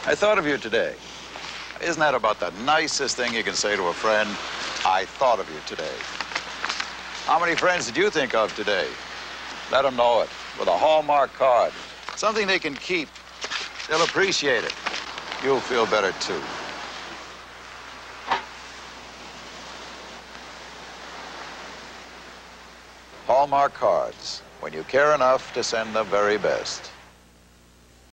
I thought of you today. Isn't that about the nicest thing you can say to a friend? I thought of you today. How many friends did you think of today? Let them know it with a Hallmark card. Something they can keep. They'll appreciate it. You'll feel better, too. Hallmark cards, when you care enough to send the very best.